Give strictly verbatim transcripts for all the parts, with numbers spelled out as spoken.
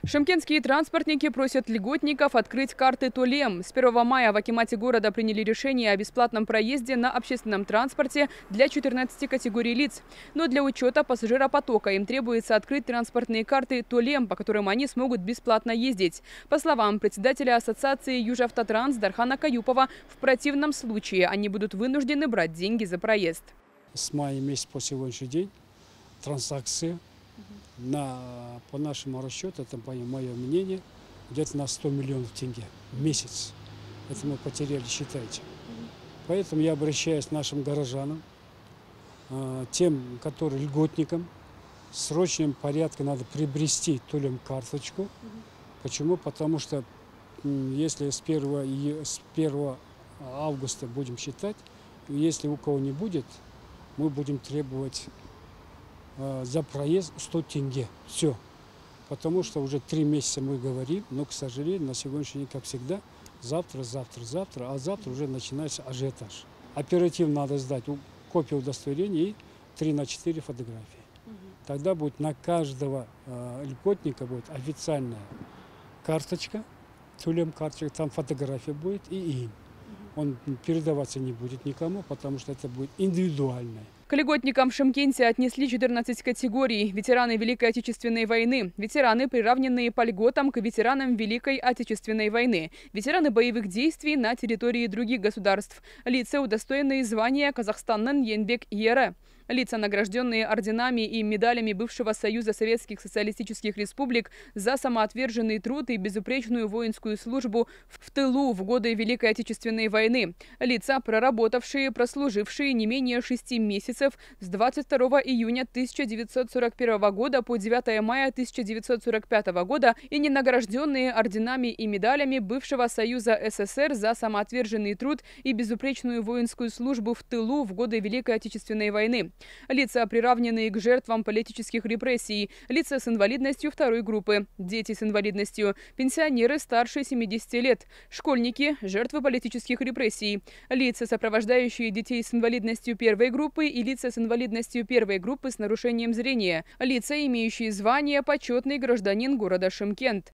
Шымкентские транспортники просят льготников открыть карты Толем. С первого мая в акимате города приняли решение о бесплатном проезде на общественном транспорте для четырнадцати категорий лиц. Но для учета пассажиропотока им требуется открыть транспортные карты Толем, по которым они смогут бесплатно ездить. По словам председателя ассоциации Южавтотранс Дархана Каюпова, в противном случае они будут вынуждены брать деньги за проезд. С мая месяца по сегодняшний день транзакции на, по нашему расчету, это мое мнение, где-то на сто миллионов тенге в месяц. Это мы потеряли, считайте. Поэтому я обращаюсь к нашим горожанам, тем, которые льготникам, в срочном порядке надо приобрести Толем карточку. Почему? Потому что если с первого августа будем считать, если у кого не будет, мы будем требовать э, за проезд сто тенге. Все. Потому что уже три месяца мы говорим, но, к сожалению, на сегодняшний день, как всегда, завтра, завтра, завтра, а завтра уже начинается ажиотаж. Оперативно надо сдать копию удостоверения и три на четыре фотографии. Угу. Тогда будет на каждого э, льготника будет официальная карточка, Толем карточка, там фотография будет и им. Он передаваться не будет никому, потому что это будет индивидуальное. К льготникам в Шымкенте отнесли четырнадцать категорий. Ветераны Великой Отечественной войны, ветераны, приравненные по льготам к ветеранам Великой Отечественной войны, ветераны боевых действий на территории других государств, лица, удостоенные звания Казахстаннан Енбек Ере, лица, награжденные орденами и медалями бывшего Союза Советских Социалистических Республик за самоотверженный труд и безупречную воинскую службу в тылу в годы Великой Отечественной войны, лица, проработавшие, прослужившие не менее шести месяцев с двадцать второго июня тысяча девятьсот сорок первого года по девятое мая тысяча девятьсот сорок пятого года и не награжденные орденами и медалями бывшего Союза СССР за самоотверженный труд и безупречную воинскую службу в тылу в годы Великой Отечественной войны. Лица, приравненные к жертвам политических репрессий, лица с инвалидностью второй группы, дети с инвалидностью, пенсионеры старше семидесяти лет, школьники, жертвы политических репрессий, лица, сопровождающие детей с инвалидностью первой группы и лица с инвалидностью первой группы с нарушением зрения, лица, имеющие звание почетный гражданин города Шымкент.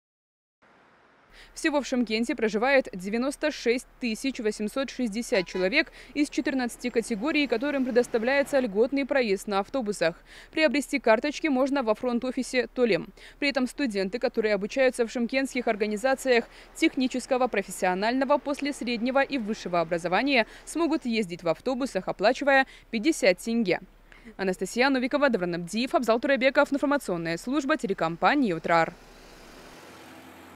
Всего в Шымкенте проживает девяносто шесть тысяч восемьсот шестьдесят человек из четырнадцати категорий, которым предоставляется льготный проезд на автобусах. Приобрести карточки можно во фронт-офисе Толем. При этом студенты, которые обучаются в шымкентских организациях технического, профессионального, после среднего и высшего образования, смогут ездить в автобусах, оплачивая пятьдесят тенге. Анастасия Новикова, Давран Абдиев, Абзал Турайбеков, информационная служба телекомпании «Утрар».